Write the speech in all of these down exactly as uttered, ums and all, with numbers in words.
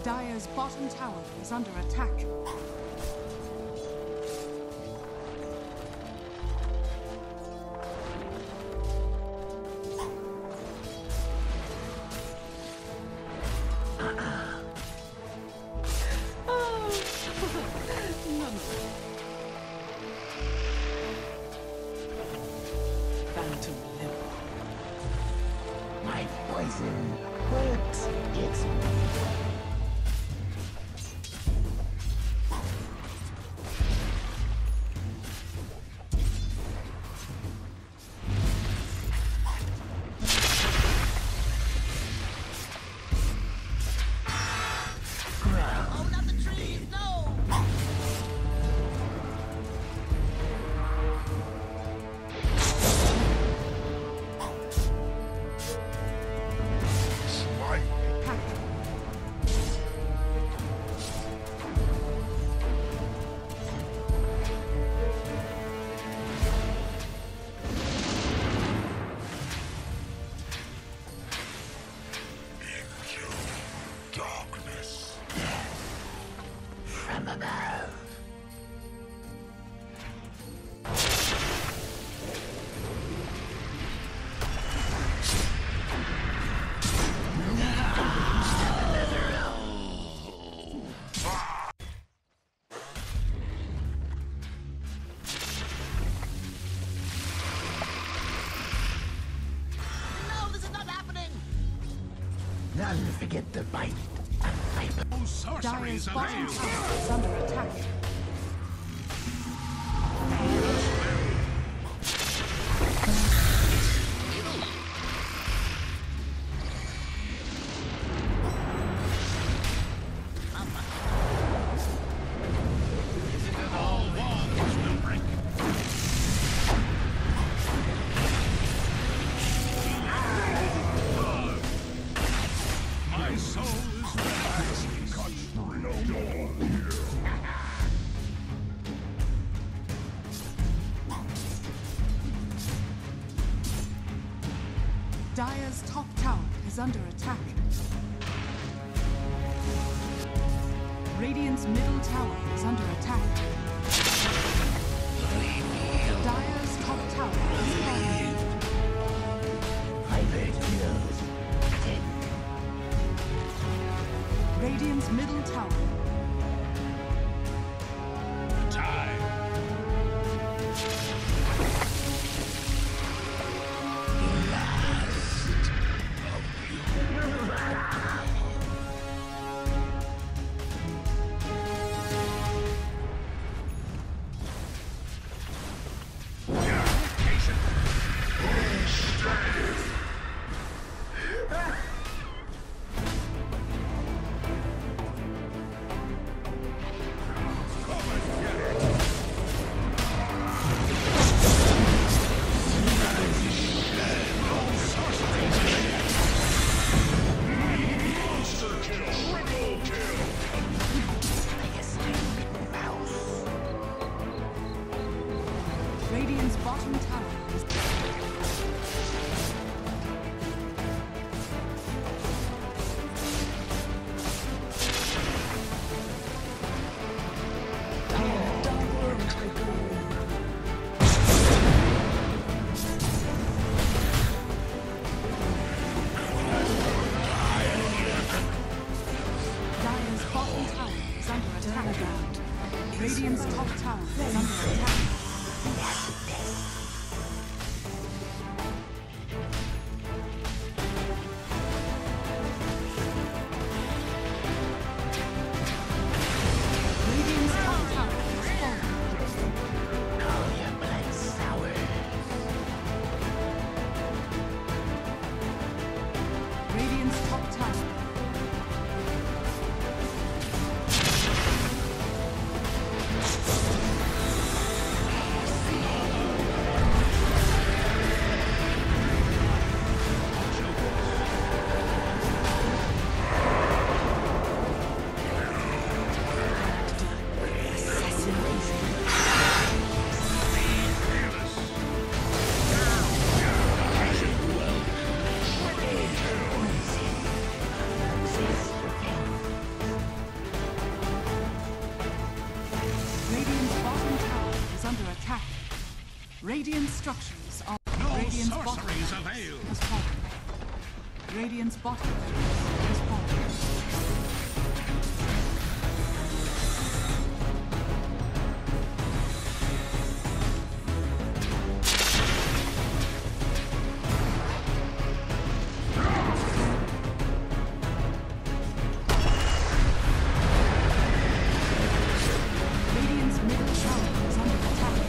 Dire's bottom tower is under attack. Phantom Limb. My poison works. It's me. Oh, not the trees, no! Darkness from above. No, this is not happening! None forget the bite of viper. Dire's bottom tower is under attack. My soul is relaxed. Dire's top tower is under attack. Radiant's middle tower is under attack. Dire's top tower is falling. Viper kills. Dead. Radiant's middle tower. Time. Radiant's bottom tower is Dire's bottom tower is under attack. Radiant's top tower is under attack. Radiant structures are No Radiant's bottom sorceries barracks avail. has fallen. Radiant's bottom barracks has fallen. Radiant's middle tower is under attack.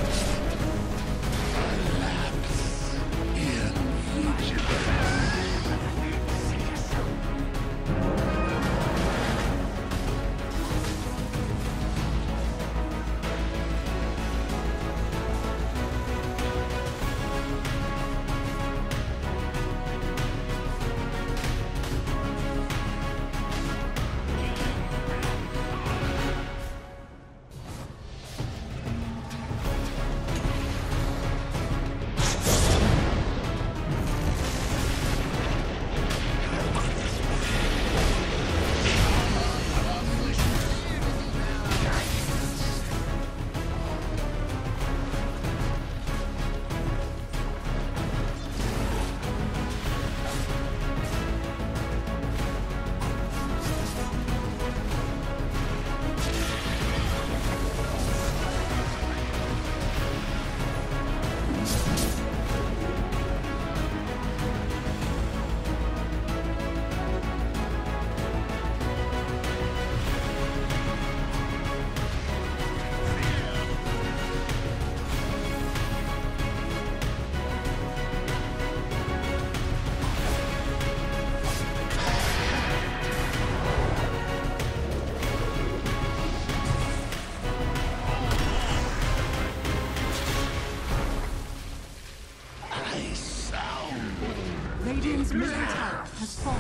Radiant's middle tower has fallen.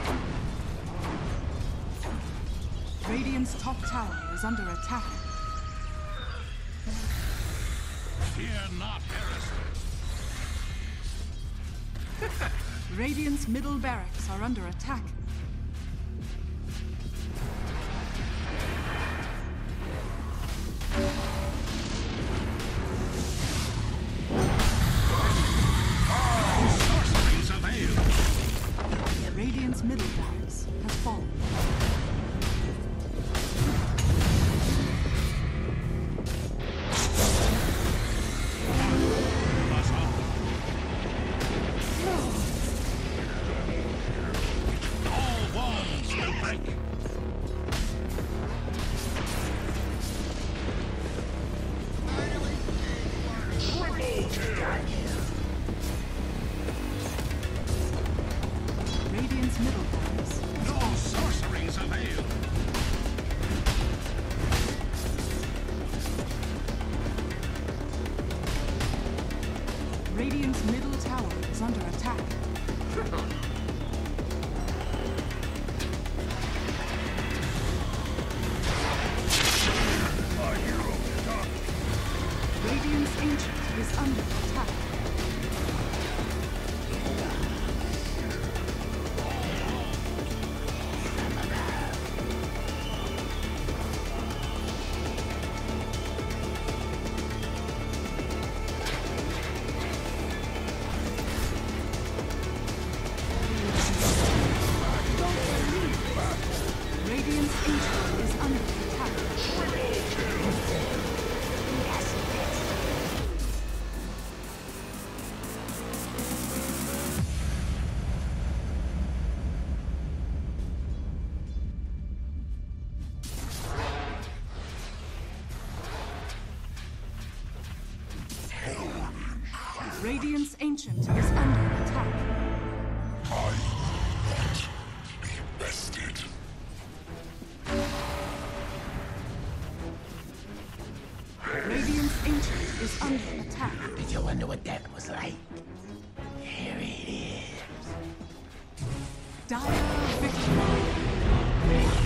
Radiant's top tower is under attack. Fear not heresy. Radiant's middle barracks are under attack. Sorceries avail. Radiant's middle barracks has fallen. Us up. All walls will break. Radiant's middle barracks has No fallen. sorceries avail. Radiant's middle tower is under attack. Radiant's ancient is under attack. Radiant's ancient is under attack. Radiant's ancient is under attack. Radiant's ancient is under attack. Did you wonder what that was like? Here it is. Dire victory.